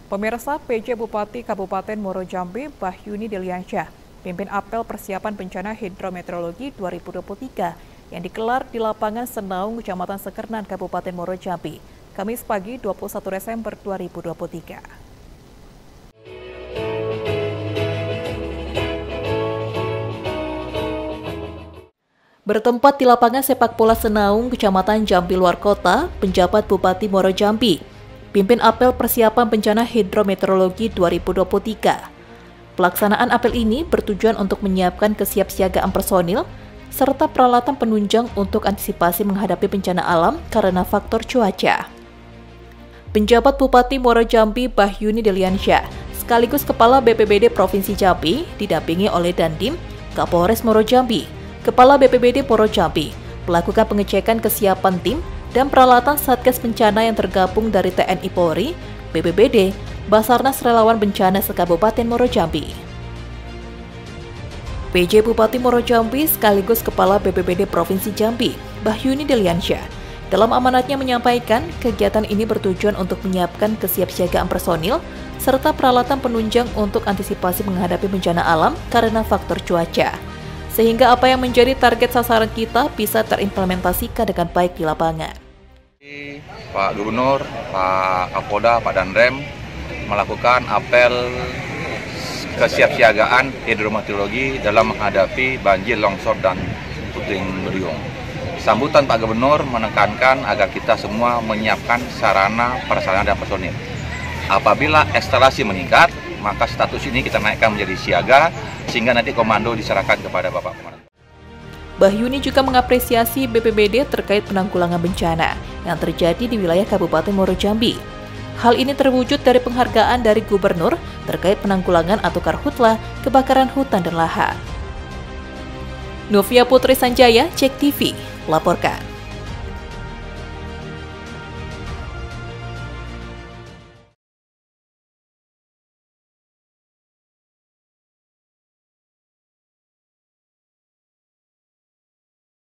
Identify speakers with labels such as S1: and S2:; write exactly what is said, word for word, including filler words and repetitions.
S1: Pemirsa, P J Bupati Kabupaten Muaro Jambi, Bahyuni Deliansyah, pimpin apel persiapan bencana hidrometeorologi dua ribu dua puluh tiga yang digelar di lapangan Senaung, Kecamatan Sekernan, Kabupaten Muaro Jambi, Kamis pagi dua puluh satu Desember dua ribu dua puluh tiga. Bertempat di lapangan sepak bola Senaung, Kecamatan Jambi Luar Kota, penjabat Bupati Muaro Jambi pimpin apel persiapan bencana hidrometeorologi dua ribu dua puluh tiga. Pelaksanaan apel ini bertujuan untuk menyiapkan kesiapsiagaan personil serta peralatan penunjang untuk antisipasi menghadapi bencana alam karena faktor cuaca. Penjabat Bupati Muaro Jambi Bahyuni Deliansyah sekaligus Kepala B P B D Provinsi Jambi didampingi oleh Dandim, Kapolres Muaro Jambi, Kepala B P B D Muaro Jambi, melakukan pengecekan kesiapan tim dan peralatan Satgas Bencana yang tergabung dari T N I Polri, B P B D, Basarnas Relawan Bencana se-Kabupaten Muaro Jambi. P J Bupati Muaro Jambi sekaligus Kepala B P B D Provinsi Jambi, Bahyuni Deliansyah, dalam amanatnya menyampaikan kegiatan ini bertujuan untuk menyiapkan kesiapsiagaan personil serta peralatan penunjang untuk antisipasi menghadapi bencana alam karena faktor cuaca, sehingga apa yang menjadi target sasaran kita bisa terimplementasikan dengan baik di lapangan.
S2: Pak Gubernur, Pak Kapolda, Pak Danrem melakukan apel kesiapsiagaan hidrometeorologi dalam menghadapi banjir, longsor, dan puting beliung. Sambutan Pak Gubernur menekankan agar kita semua menyiapkan sarana, prasarana, dan personil. Apabila eskalasi meningkat, maka status ini kita naikkan menjadi siaga, sehingga nanti komando diserahkan kepada Bapak Komandan.
S1: Bahyuni juga mengapresiasi B P B D terkait penanggulangan bencana yang terjadi di wilayah Kabupaten Muaro Jambi. Hal ini terwujud dari penghargaan dari Gubernur terkait penanggulangan atau karhutla kebakaran hutan dan lahan. Novia Putri Sanjaya, Cek T V, laporkan.